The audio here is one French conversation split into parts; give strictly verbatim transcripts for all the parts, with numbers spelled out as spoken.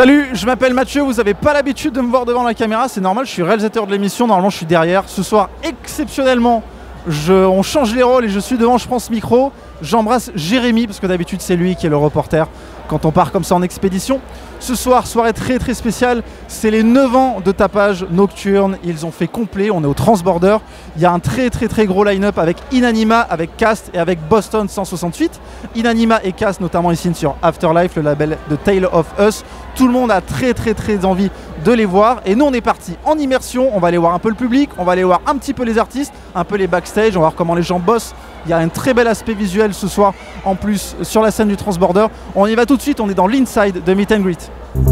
Salut, je m'appelle Mathieu, vous n'avez pas l'habitude de me voir devant la caméra, c'est normal, je suis réalisateur de l'émission, normalement je suis derrière. Ce soir, exceptionnellement, je, on change les rôles et je suis devant, je prends ce micro. J'embrasse Jérémy, parce que d'habitude c'est lui qui est le reporter quand on part comme ça en expédition. Ce soir, soirée très très spéciale, c'est les neuf ans de tapage nocturne, ils ont fait complet, on est au Transborder. Il y a un très très très gros line-up avec Inanima, avec Cast et avec Boston cent soixante-huit. Inanima et Cast notamment ici sur Afterlife, le label de Tale of Us. Tout le monde a très très très envie de les voir et nous on est parti en immersion, on va aller voir un peu le public, on va aller voir un petit peu les artistes, un peu les backstage, on va voir comment les gens bossent. Il y a un très bel aspect visuel ce soir en plus sur la scène du Transborder. On y va tout de suite, on est dans l'inside de Meet and Greet.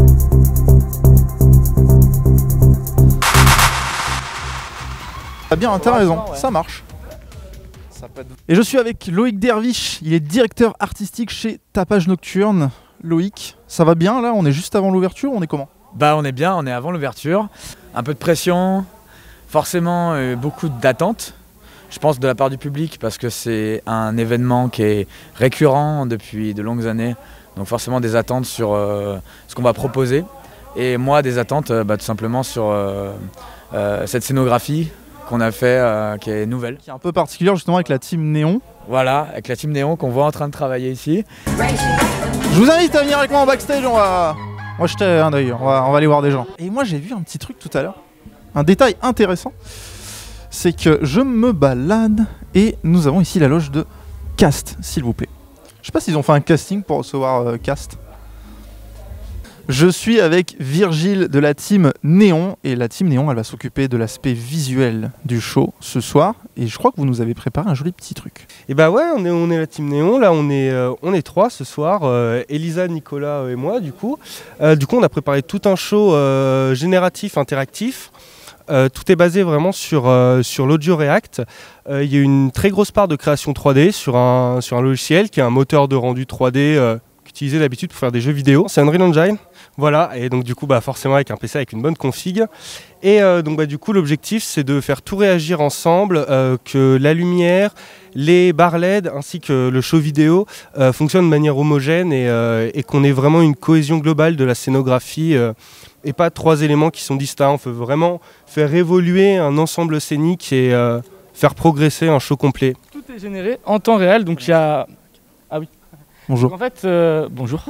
T'as bien, t'as raison, ouais. Ça marche. Ça peut être... Et je suis avec Loïc Derviche, il est directeur artistique chez Tapage Nocturne. Loïc, ça va bien là? On est juste avant l'ouverture, on est comment? Bah on est bien, on est avant l'ouverture. Un peu de pression, forcément euh, beaucoup d'attentes. Je pense de la part du public parce que c'est un événement qui est récurrent depuis de longues années. Donc forcément des attentes sur euh, ce qu'on va proposer. Et moi des attentes euh, bah, tout simplement sur euh, euh, cette scénographie qu'on a fait euh, qui est nouvelle. Qui est un peu particulière justement avec la team Néon. Voilà, avec la team Néon qu'on voit en train de travailler ici. Je vous invite à venir avec moi en backstage, on va, on va jeter un œil, on va, on va aller voir des gens. Et moi j'ai vu un petit truc tout à l'heure, un détail intéressant. C'est que je me balade et nous avons ici la loge de Cast, s'il vous plaît. Je sais pas s'ils ont fait un casting pour recevoir euh, Cast. Je suis avec Virgile de la team Néon et la team Néon elle va s'occuper de l'aspect visuel du show ce soir et je crois que vous nous avez préparé un joli petit truc. Et bah ouais, on est, on est la team Néon, là on est, euh, on est trois ce soir, euh, Elisa, Nicolas et moi du coup. Euh, du coup on a préparé tout un show euh, génératif, interactif. Euh, tout est basé vraiment sur, euh, sur l'audio React. Euh, il y a une très grosse part de création trois D sur un, sur un logiciel qui est un moteur de rendu trois D euh, utilisé d'habitude pour faire des jeux vidéo. C'est Unreal Engine. Voilà, et donc du coup bah, forcément avec un P C avec une bonne config. Et euh, donc bah, du coup l'objectif c'est de faire tout réagir ensemble, euh, que la lumière, les barres L E D ainsi que le show vidéo euh, fonctionnent de manière homogène et, euh, et qu'on ait vraiment une cohésion globale de la scénographie. Euh, et pas trois éléments qui sont distincts. On veut vraiment faire évoluer un ensemble scénique et euh, faire progresser un show complet. Tout est généré en temps réel, donc il y a... Ah oui. Bonjour. Donc en fait, euh... bonjour.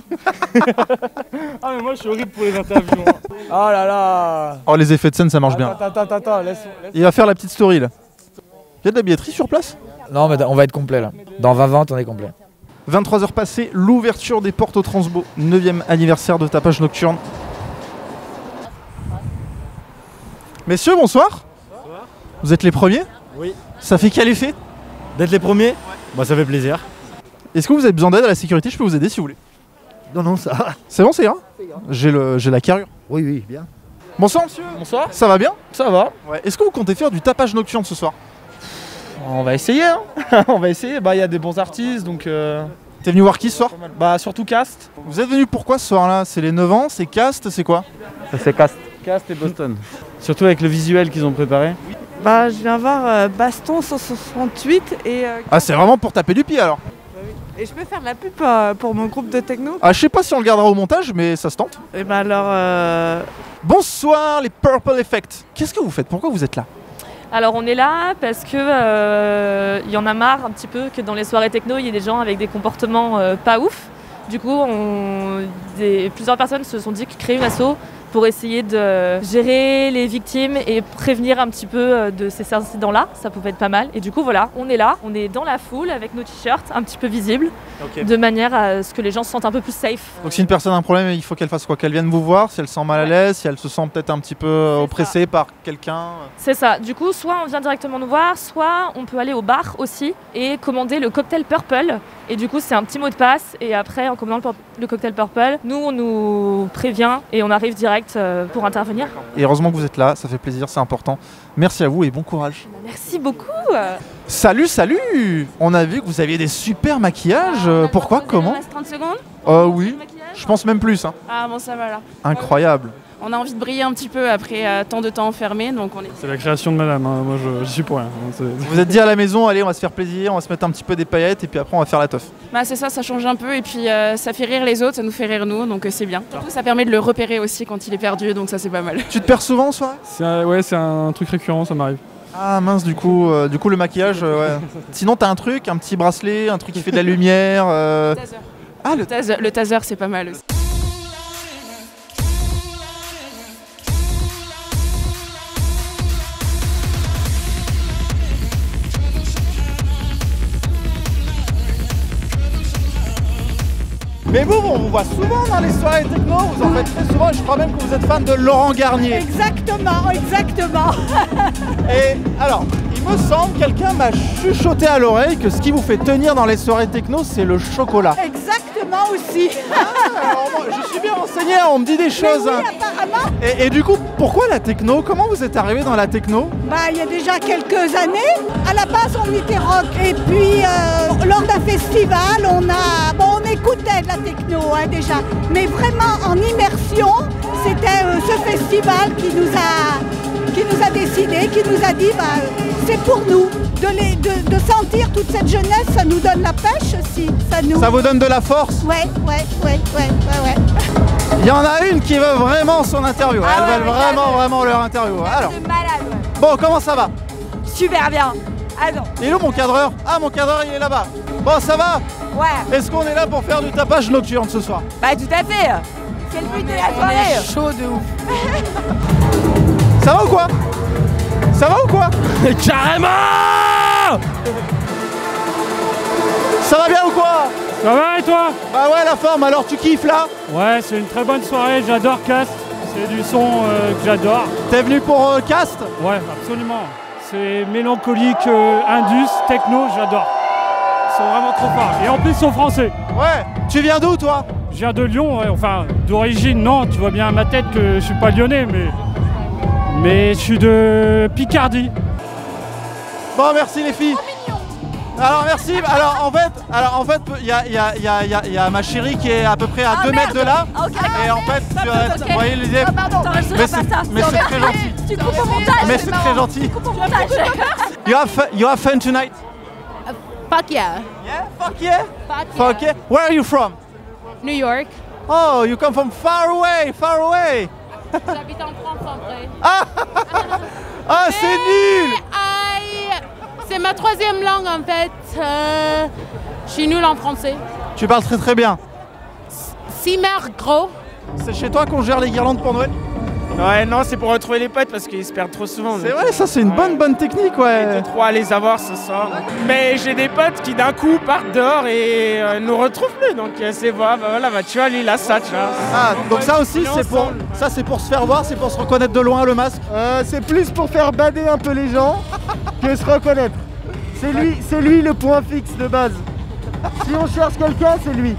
Ah mais moi je suis horrible pour les interviews. Hein. Oh là là. Oh les effets de scène ça marche attends, bien. Attends, attends, attends, laisse, laisse. Il va faire la petite story là. Il y a de la billetterie sur place? Non mais on va être complet là. Dans vingt ventes on est complet. vingt-trois heures passées, l'ouverture des portes au Transbo, neuvième anniversaire de Tapage Nocturne. Messieurs, bonsoir. Bonsoir. Vous êtes les premiers? Oui. Ça fait quel effet d'être les premiers? Ouais. Bah ça fait plaisir. Est-ce que vous avez besoin d'aide à la sécurité? Je peux vous aider si vous voulez. Non, non, ça va. C'est bon, c'est grave. J'ai le, j'ai la carrure. Oui, oui, bien. Bonsoir monsieur. Bonsoir. Ça va bien? Ça va. Ouais. Est-ce que vous comptez faire du tapage nocturne ce soir? On va essayer, hein. On va essayer. Bah il y a des bons artistes, donc... Euh... T'es venu voir qui ce soir? Bah surtout Cast. Vous êtes venu pourquoi ce soir-là? C'est les neuf ans, c'est Cast, c'est quoi? C'est Cast. Cast et Boston. Surtout avec le visuel qu'ils ont préparé. Bah je viens voir euh, Baston cent soixante-huit et... Euh, ah c'est vraiment pour taper du pied alors? Bah oui. Et je peux faire de la pub euh, pour mon groupe de techno? Ah je sais pas si on le gardera au montage mais ça se tente. Et bah alors... Euh... Bonsoir les Purple Effect. Qu'est-ce que vous faites? Pourquoi vous êtes là? Alors on est là parce que euh, y en a marre un petit peu que dans les soirées techno il y ait des gens avec des comportements euh, pas ouf. Du coup on, des, plusieurs personnes se sont dit qu'ils créaient une asso pour essayer de gérer les victimes et prévenir un petit peu de ces incidents-là. Ça pouvait être pas mal. Et du coup, voilà, on est là, on est dans la foule avec nos t-shirts un petit peu visibles, okay. De manière à ce que les gens se sentent un peu plus safe. Donc si une personne a un problème, il faut qu'elle fasse quoi? Qu'elle vienne vous voir, si elle se sent mal à l'aise, si elle se sent peut-être un petit peu oppressée par quelqu'un. C'est ça. Du coup, soit on vient directement nous voir, soit on peut aller au bar aussi et commander le cocktail Purple. Et du coup, c'est un petit mot de passe. Et après, en commandant le, le cocktail Purple, nous, on nous prévient et on arrive direct pour intervenir. Et heureusement que vous êtes là, ça fait plaisir, c'est important. Merci à vous et bon courage. Merci beaucoup. Salut, salut. On a vu que vous aviez des super maquillages. Ah, Pourquoi? Comment? trente secondes. Euh, oui. Je pense même plus. Hein. Ah bon, ça va là. Incroyable. On a envie de briller un petit peu après euh, tant de temps enfermé, donc on est... C'est la création de madame, hein. Moi je, je suis pour rien. Vous vous êtes dit à la maison, allez, on va se faire plaisir, on va se mettre un petit peu des paillettes et puis après on va faire la teuf. Bah c'est ça, ça change un peu et puis euh, ça fait rire les autres, ça nous fait rire nous, donc euh, c'est bien. Surtout ça permet de le repérer aussi quand il est perdu, donc ça c'est pas mal. Tu te perds souvent en soirée? C'est un, ouais, c'est un truc récurrent, ça m'arrive. Ah mince, du coup, euh, du coup le maquillage, euh, ouais. Sinon t'as un truc, un petit bracelet, un truc qui fait de la lumière. Euh... Le taser. Ah le taser, le taser c'est pas mal aussi. Mais vous, on vous voit souvent dans les soirées techno, vous en faites très souvent et je crois même que vous êtes fan de Laurent Garnier. Exactement, exactement. Et alors, il me semble, quelqu'un m'a chuchoté à l'oreille que ce qui vous fait tenir dans les soirées techno, c'est le chocolat. Exactement aussi. Ah, alors, moi, je suis bien renseigné, on me dit des choses. Mais oui, hein. apparemment. Et, et du coup, pourquoi la techno? Comment vous êtes arrivé dans la techno? Bah, il y a déjà quelques années. À la base, on était rock. Et puis, euh, lors d'un festival, on a, bon, on écoutait de la techno hein, déjà, mais vraiment en immersion, c'était euh, ce festival qui nous a, qui nous a décidé, qui nous a dit, bah, c'est pour nous. De, les, de, de sentir toute cette jeunesse, ça nous donne la pêche aussi. Ça, nous... ça vous donne de la force? Ouais, ouais, ouais, ouais, ouais, ouais. Il y en a une qui veut vraiment son interview. Ah Elles ouais, veulent ouais, vraiment, ouais. vraiment leur interview. Alors, C'est malade, ouais. bon, comment ça va? Super bien. Attends. Il est où mon cadreur? Ah, mon cadreur, il est là-bas. Bon, ça va? Ouais. Est-ce qu'on est là pour faire du tapage nocturne ce soir? Bah tout à fait. C'est le but de la soirée. Chaud de ouf. Ça va ou quoi? Ça va ou quoi? Carrément! Ça va bien ou quoi? Ça va et toi? Bah ouais, la forme, alors tu kiffes là? Ouais, c'est une très bonne soirée, j'adore Cast. C'est du son euh, que j'adore. T'es venu pour euh, Cast? Ouais, absolument. C'est mélancolique, euh, indus, techno, j'adore. Ils sont vraiment trop forts. Et en plus, ils sont français. Ouais. Tu viens d'où toi? Je viens de Lyon, ouais. Enfin, d'origine, non. Tu vois bien à ma tête que je suis pas lyonnais, mais... Mais je suis de Picardie. Bon, merci les filles. Alors merci, alors en fait, alors en fait, il y a, y, a, y, a, y, a, y a ma chérie qui est à peu près à Ah, deux merde. mètres de là. Ok. Et en fait, tu vas être- ok. vous voyez l'idée. Ah, pardon. Mais c'est mais c'est très gentil. Tu coupes au montage. Mais c'est très gentil. Tu coupes au montage. You have, fu- you have fun tonight? Fuck yeah. Yeah, fuck yeah. Fuck yeah. Fuck yeah. Where are you from? New York. Oh, you come from far away, far away. J'habite en France en vrai. Ah, ah c'est nul. Aïe. C'est ma troisième langue en fait. Euh, je suis nulle en français. Tu parles très très bien. Cimer gros. C'est chez toi qu'on gère les guirlandes pour Noël? Ouais, non, c'est pour retrouver les potes parce qu'ils se perdent trop souvent. C'est vrai, ça c'est une bonne bonne technique, ouais. Deux, trois à les avoir ce soir. Mais j'ai des potes qui d'un coup partent dehors et euh, nous retrouvent plus. Donc euh, c'est voilà, bah, voilà, bah, tu vois, lui, il a ça, tu vois. Ah, donc ça aussi, c'est pour, ensemble. ça c'est pour se faire voir, c'est pour se reconnaître de loin le masque. Euh, c'est plus pour faire bader un peu les gens que se reconnaître. C'est lui, c'est lui le point fixe de base. Si on cherche quelqu'un, c'est lui.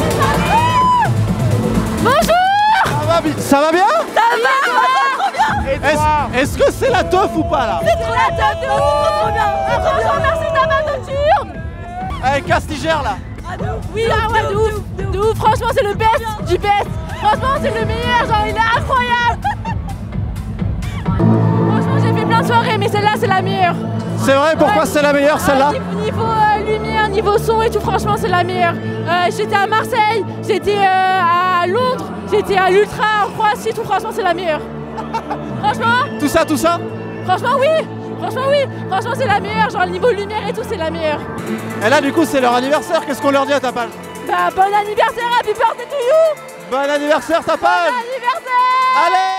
Bonjour. Ça va, bi- ça va bien? Ça va. Est-ce est-ce que c'est la teuf ou pas là? C'est trop la tête de ouf. C'est trop bien. Ah, franchement, merci ta main nocturne. Avec Castigère là. Oui, ah ouais, de ouf. De ouf. Franchement, c'est le best du best. Franchement, c'est le meilleur. Genre, il est incroyable. Franchement, j'ai fait plein de soirées, mais celle-là, c'est la meilleure. C'est vrai, pourquoi c'est la meilleure celle-là? Ah, niveau euh, lumière, niveau son et tout, franchement, c'est la meilleure. Euh, j'étais à Marseille, j'étais euh, à Londres, j'étais à l'Ultra en Croatie, tout, franchement, c'est la meilleure. Franchement, Tout ça, tout ça? franchement, oui. Franchement, oui. Franchement, c'est la meilleure. Genre, le niveau lumière et tout, c'est la meilleure. Et là, du coup, c'est leur anniversaire. Qu'est-ce qu'on leur dit à ta page? Bah, bon anniversaire, happy birthday to you. Bon anniversaire, ta Bon page. anniversaire. Allez!